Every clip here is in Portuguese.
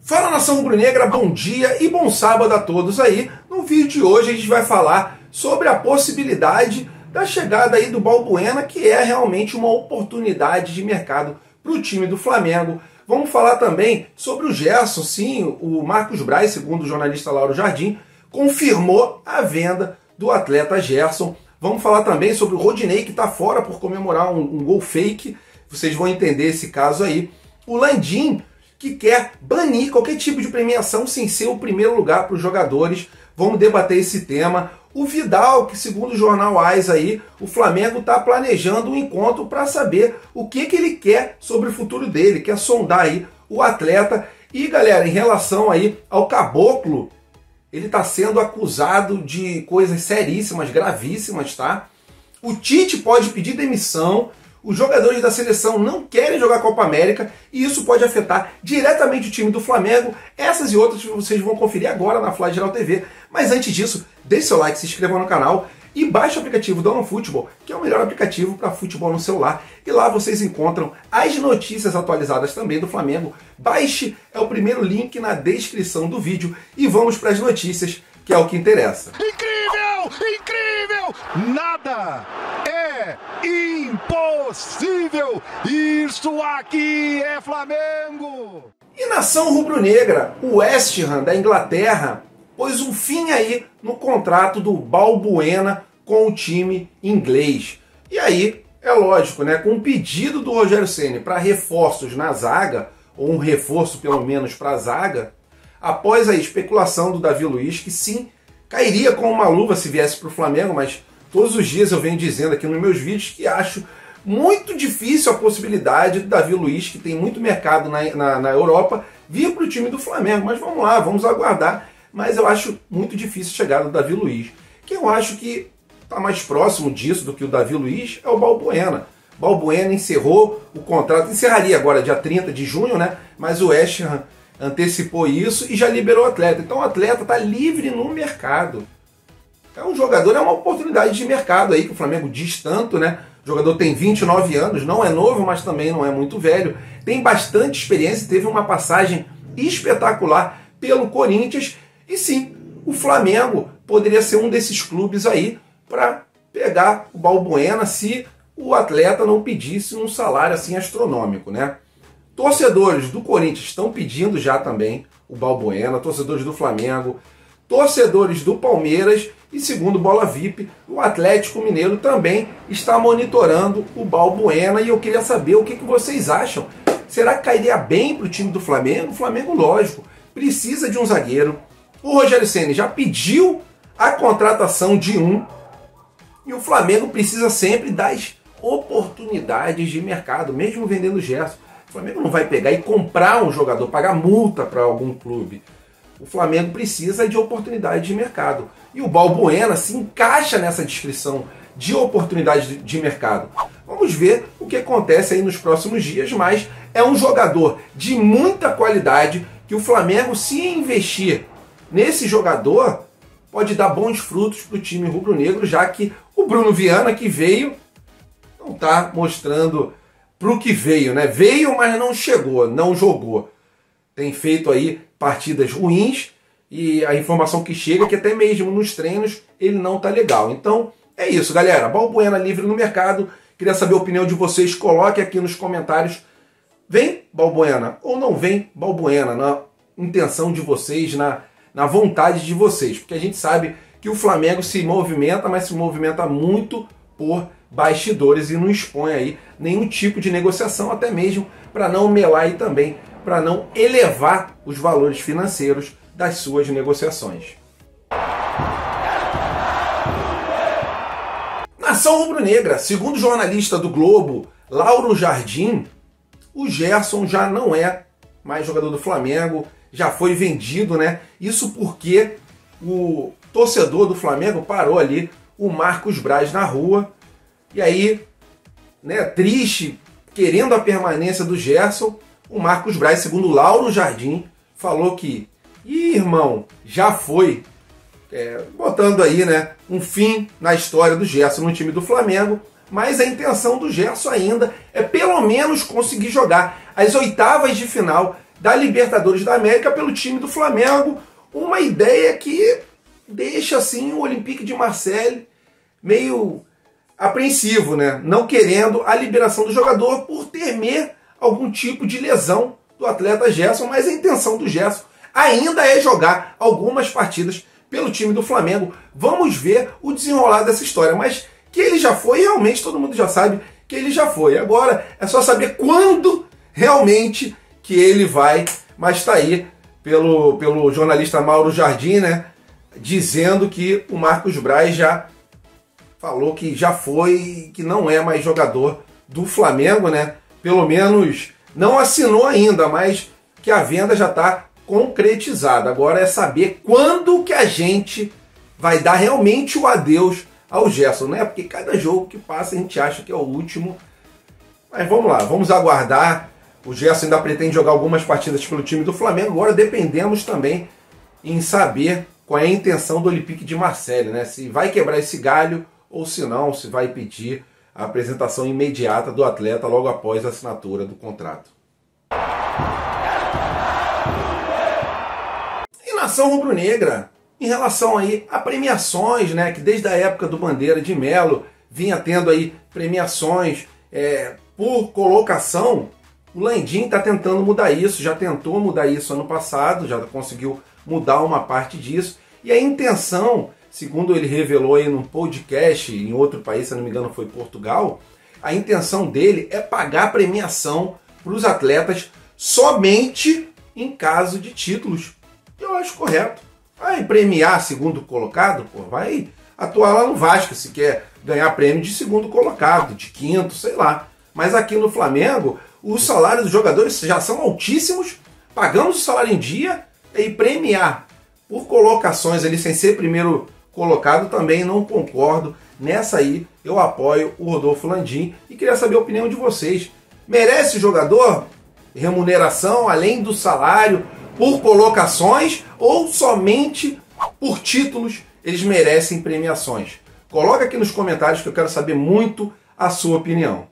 Fala, nação rubro-negra, bom dia e bom sábado a todos aí. No vídeo de hoje a gente vai falar sobre a possibilidade da chegada aí do Balbuena, que é realmente uma oportunidade de mercado para o time do Flamengo. Vamos falar também sobre o Gerson. Sim, o Marcos Braz, segundo o jornalista Lauro Jardim, confirmou a venda do atleta Gerson. Vamos falar também sobre o Rodinei, que está fora por comemorar um gol fake. Vocês vão entender esse caso aí. O Landim, que quer banir qualquer tipo de premiação sem ser o primeiro lugar para os jogadores. Vamos debater esse tema. O Vidal, que segundo o jornal AS aí, o Flamengo está planejando um encontro para saber o que ele quer sobre o futuro dele, quer sondar aí o atleta. E galera, em relação aí ao Caboclo, ele está sendo acusado de coisas seríssimas, gravíssimas, tá? O Tite pode pedir demissão. Os jogadores da seleção não querem jogar a Copa América e isso pode afetar diretamente o time do Flamengo. Essas e outras vocês vão conferir agora na Fly Geral TV. Mas antes disso, deixe seu like, se inscreva no canal e baixe o aplicativo do OneFootball, que é o melhor aplicativo para futebol no celular. E lá vocês encontram as notícias atualizadas também do Flamengo. Baixe, é o primeiro link na descrição do vídeo. E vamos para as notícias, que é o que interessa. Incrível! Incrível! Nada é impossível! Isso aqui é Flamengo! E nação rubro-negra, o West Ham da Inglaterra pôs um fim aí no contrato do Balbuena com o time inglês. E aí, é lógico, né, com o pedido do Rogério Ceni para reforços na zaga, ou um reforço pelo menos para a zaga, após a especulação do Davi Luiz, que sim, cairia com uma luva se viesse para o Flamengo, mas todos os dias eu venho dizendo aqui nos meus vídeos que acho muito difícil a possibilidade do Davi Luiz, que tem muito mercado na Europa, vir para o time do Flamengo. Mas vamos lá, vamos aguardar. Mas eu acho muito difícil a chegada do Davi Luiz. Quem eu acho que está mais próximo disso do que o Davi Luiz é o Balbuena. Balbuena encerrou o contrato, encerraria agora dia 30 de junho, né? Mas o West Ham antecipou isso e já liberou o atleta. Então o atleta está livre no mercado. É um jogador, é uma oportunidade de mercado aí que o Flamengo diz tanto, né? O jogador tem 29 anos, não é novo, mas também não é muito velho. Tem bastante experiência, teve uma passagem espetacular pelo Corinthians. E sim, o Flamengo poderia ser um desses clubes aí para pegar o Balbuena se o atleta não pedisse um salário assim astronômico, né? Torcedores do Corinthians estão pedindo já também o Balbuena, torcedores do Flamengo, torcedores do Palmeiras e, segundo Bola VIP, o Atlético Mineiro também está monitorando o Balbuena. E eu queria saber o que vocês acham. Será que cairia bem para o time do Flamengo? O Flamengo, lógico, precisa de um zagueiro. O Rogério Ceni já pediu a contratação de um e o Flamengo precisa sempre das oportunidades de mercado, mesmo vendendo o Gerson. O Flamengo não vai pegar e comprar um jogador, pagar multa para algum clube. O Flamengo precisa de oportunidade de mercado. E o Balbuena se encaixa nessa descrição de oportunidade de mercado. Vamos ver o que acontece aí nos próximos dias, mas é um jogador de muita qualidade que o Flamengo, se investir nesse jogador, pode dar bons frutos para o time rubro-negro, já que o Bruno Viana, que veio, não está mostrando para o que veio, né? Veio, mas não chegou, não jogou. Tem feito aí partidas ruins e a informação que chega é que até mesmo nos treinos ele não está legal. Então é isso, galera. Balbuena livre no mercado. Queria saber a opinião de vocês. Coloque aqui nos comentários. Vem Balbuena ou não vem Balbuena? Na intenção de vocês, na vontade de vocês. Porque a gente sabe que o Flamengo se movimenta, mas se movimenta muito por bastidores e não expõe aí nenhum tipo de negociação, até mesmo para não melar e também para não elevar os valores financeiros das suas negociações. Nação rubro-negra, segundo o jornalista do Globo, Lauro Jardim, o Gerson já não é mais jogador do Flamengo, já foi vendido, né? Isso porque o torcedor do Flamengo parou ali o Marcos Braz na rua. E aí, né, triste, querendo a permanência do Gerson, o Marcos Braz, segundo o Lauro Jardim, falou que, irmão, já foi, botando aí, né, um fim na história do Gerson no time do Flamengo, mas a intenção do Gerson ainda é pelo menos conseguir jogar as oitavas de final da Libertadores da América pelo time do Flamengo. Uma ideia que deixa assim o Olympique de Marseille meio apreensivo, né? Não querendo a liberação do jogador por temer algum tipo de lesão do atleta Gerson, mas a intenção do Gerson ainda é jogar algumas partidas pelo time do Flamengo. Vamos ver o desenrolar dessa história, mas que ele já foi, realmente todo mundo já sabe que ele já foi. Agora é só saber quando realmente que ele vai, mas está aí pelo jornalista Mauro Jardim, né, dizendo que o Marcos Braz já falou que já foi, que não é mais jogador do Flamengo, né? Pelo menos não assinou ainda, mas que a venda já está concretizada. Agora é saber quando que a gente vai dar realmente o adeus ao Gerson, né? Porque cada jogo que passa a gente acha que é o último. Mas vamos lá, vamos aguardar. O Gerson ainda pretende jogar algumas partidas pelo time do Flamengo. Agora dependemos também em saber qual é a intenção do Olympique de Marseille, né? Se vai quebrar esse galho ou se não, se vai pedir a apresentação imediata do atleta logo após a assinatura do contrato. E nação rubro-negra, em relação aí a premiações, né, que desde a época do Bandeira de Melo vinha tendo aí premiações por colocação, o Landim está tentando mudar isso, já tentou mudar isso ano passado, já conseguiu mudar uma parte disso, e a intenção, segundo ele revelou aí num podcast em outro país, se não me engano foi Portugal, a intenção dele é pagar premiação para os atletas somente em caso de títulos. Eu acho correto. Vai premiar segundo colocado, pô, vai atuar lá no Vasco se quer ganhar prêmio de segundo colocado, de quinto, sei lá. Mas aqui no Flamengo, os salários dos jogadores já são altíssimos, pagamos o salário em dia e premiar por colocações ali sem ser primeiro colocado também não concordo. Nessa aí eu apoio o Rodolfo Landim e queria saber a opinião de vocês. Merece o jogador remuneração além do salário por colocações ou somente por títulos eles merecem premiações? Coloca aqui nos comentários que eu quero saber muito a sua opinião.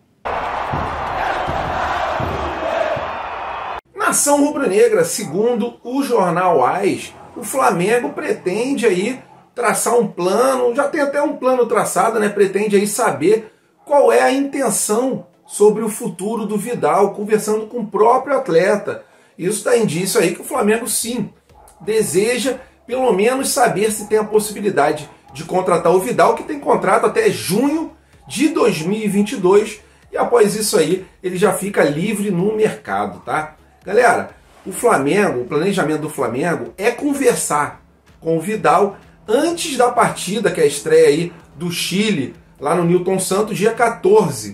Nação rubro-negra, segundo o jornal AS, o Flamengo pretende aí traçar um plano, já tem até um plano traçado, né? Pretende aí saber qual é a intenção sobre o futuro do Vidal, conversando com o próprio atleta. Isso dá indício aí que o Flamengo sim deseja pelo menos saber se tem a possibilidade de contratar o Vidal, que tem contrato até junho de 2022, e após isso aí ele já fica livre no mercado, tá? Galera, o Flamengo, o planejamento do Flamengo é conversar com o Vidal antes da partida, que é a estreia aí do Chile, lá no Newton Santos, dia 14.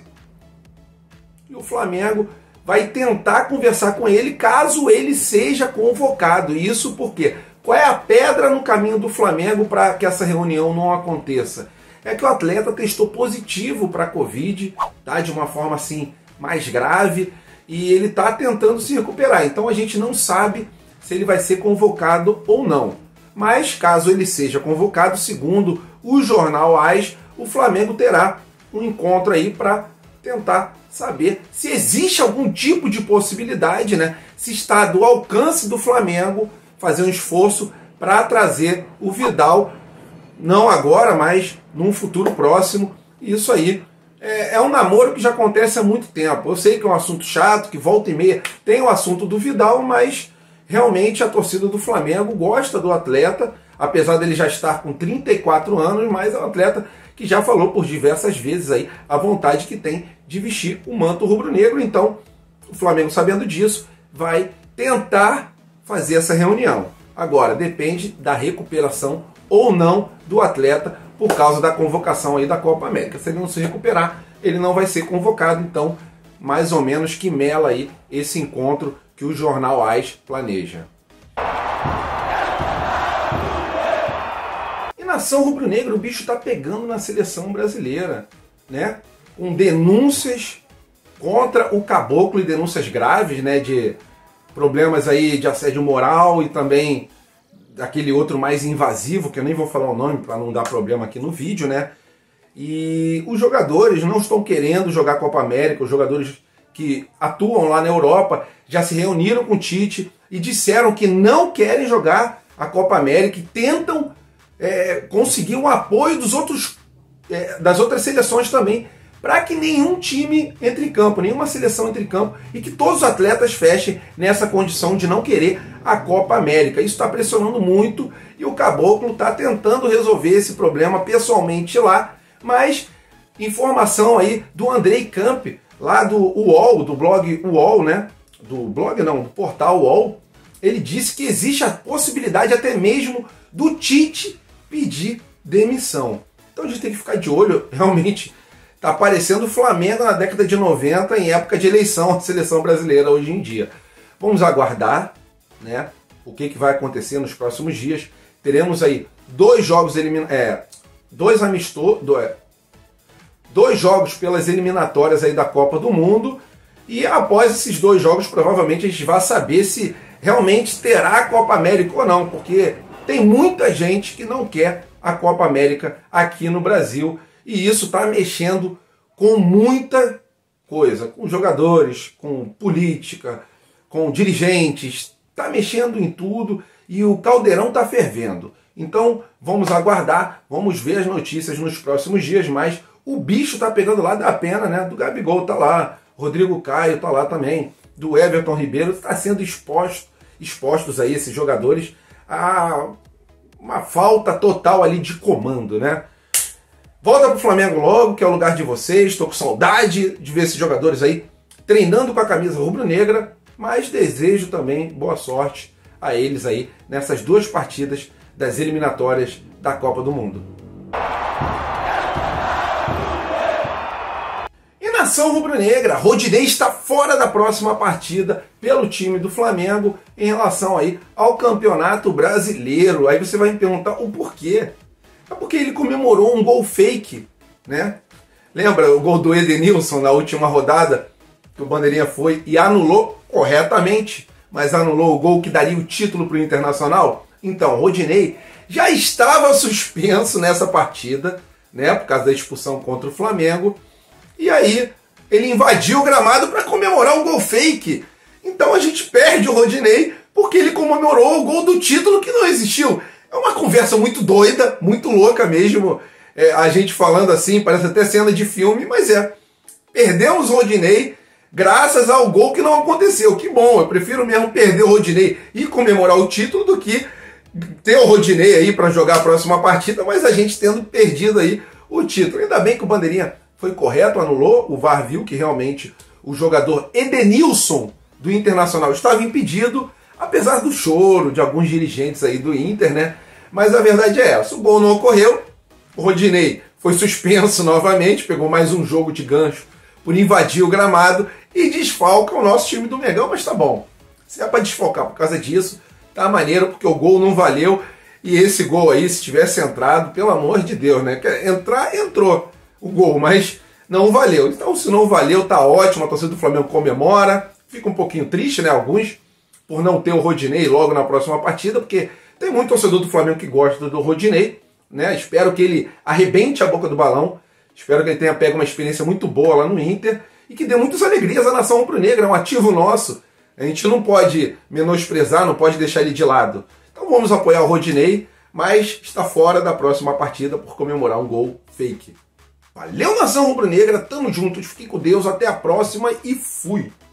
E o Flamengo vai tentar conversar com ele caso ele seja convocado. Isso porque qual é a pedra no caminho do Flamengo para que essa reunião não aconteça? É que o atleta testou positivo para a Covid, tá? De uma forma assim mais grave, e ele está tentando se recuperar. Então a gente não sabe se ele vai ser convocado ou não. Mas caso ele seja convocado, segundo o jornal AS, o Flamengo terá um encontro aí para tentar saber se existe algum tipo de possibilidade, né? Se está do alcance do Flamengo fazer um esforço para trazer o Vidal, não agora, mas num futuro próximo. Isso aí é um namoro que já acontece há muito tempo. Eu sei que é um assunto chato, que volta e meia tem o assunto do Vidal, mas realmente a torcida do Flamengo gosta do atleta, apesar dele já estar com 34 anos, mas é um atleta que já falou por diversas vezes aí a vontade que tem de vestir o manto rubro-negro. Então, o Flamengo, sabendo disso, vai tentar fazer essa reunião. Agora, depende da recuperação ou não do atleta por causa da convocação aí da Copa América. Se ele não se recuperar, ele não vai ser convocado. Então, mais ou menos que mela aí esse encontro que o jornal AS planeja. E nação rubro-negra, o bicho está pegando na seleção brasileira, né? Com denúncias contra o Caboclo e denúncias graves, né? De problemas aí de assédio moral e também daquele outro mais invasivo, que eu nem vou falar o nome para não dar problema aqui no vídeo, né? E os jogadores não estão querendo jogar Copa América, os jogadores que atuam lá na Europa já se reuniram com o Tite e disseram que não querem jogar a Copa América e tentam conseguir o apoio das outras seleções também, para que nenhum time entre em campo, nenhuma seleção entre em campo, e que todos os atletas fechem nessa condição de não querer a Copa América. Isso está pressionando muito e o Caboclo está tentando resolver esse problema pessoalmente lá, mas informação aí do Andrei Camp, lá do UOL, do blog UOL, né? Do portal UOL, ele disse que existe a possibilidade até mesmo do Tite pedir demissão. Então a gente tem que ficar de olho, realmente. Está parecendo o Flamengo na década de 90, em época de eleição à seleção brasileira hoje em dia. Vamos aguardar, né, o que vai acontecer nos próximos dias. Teremos aí dois jogos pelas eliminatórias aí da Copa do Mundo. E após esses dois jogos, provavelmente a gente vai saber se realmente terá a Copa América ou não, porque tem muita gente que não quer a Copa América aqui no Brasil. E isso está mexendo com muita coisa, com jogadores, com política, com dirigentes, está mexendo em tudo e o caldeirão está fervendo. Então vamos aguardar, vamos ver as notícias nos próximos dias, mas o bicho está pegando lá da pena, né? Do Gabigol está lá, Rodrigo Caio está lá também, do Everton Ribeiro, está sendo expostos aí esses jogadores a uma falta total ali de comando, né? Volta pro Flamengo logo, que é o lugar de vocês. Estou com saudade de ver esses jogadores aí treinando com a camisa rubro-negra, mas desejo também boa sorte a eles aí nessas duas partidas das eliminatórias da Copa do Mundo. E nação rubro-negra, Rodinei está fora da próxima partida pelo time do Flamengo em relação aí ao Campeonato Brasileiro. Aí você vai me perguntar o porquê. É porque ele comemorou um gol fake, né? Lembra o gol do Edenilson na última rodada, que o Bandeirinha foi e anulou corretamente, mas anulou o gol que daria o título para o Internacional? Então, Rodinei já estava suspenso nessa partida, né? Por causa da expulsão contra o Flamengo. E aí, ele invadiu o gramado para comemorar um gol fake. Então a gente perde o Rodinei porque ele comemorou o gol do título que não existiu. É uma conversa muito doida, muito louca mesmo. A gente falando assim, parece até cena de filme, mas perdemos o Rodinei graças ao gol que não aconteceu. Que bom, eu prefiro mesmo perder o Rodinei e comemorar o título do que ter o Rodinei aí para jogar a próxima partida, mas a gente tendo perdido aí o título. Ainda bem que o Bandeirinha foi correto, anulou, o VAR viu que realmente o jogador Edenilson do Internacional estava impedido, apesar do choro de alguns dirigentes aí do Inter, né? Mas a verdade é essa, o gol não ocorreu, o Rodinei foi suspenso novamente, pegou mais um jogo de gancho por invadir o gramado e desfalca o nosso time do Mengão, mas tá bom. Se é para desfalcar por causa disso, tá maneiro, porque o gol não valeu, e esse gol aí, se tivesse entrado, pelo amor de Deus, né? Entrar, entrou o gol, mas não valeu. Então, se não valeu, tá ótimo, a torcida do Flamengo comemora, fica um pouquinho triste, né, alguns, por não ter o Rodinei logo na próxima partida, porque tem muito torcedor do Flamengo que gosta do Rodinei, né? Espero que ele arrebente a boca do balão, espero que ele tenha pego uma experiência muito boa lá no Inter e que dê muitas alegrias à nação rubro-negra, é um ativo nosso. A gente não pode menosprezar, não pode deixar ele de lado. Então vamos apoiar o Rodinei, mas está fora da próxima partida por comemorar um gol fake. Valeu, nação rubro-negra, tamo juntos, fiquem com Deus, até a próxima e fui!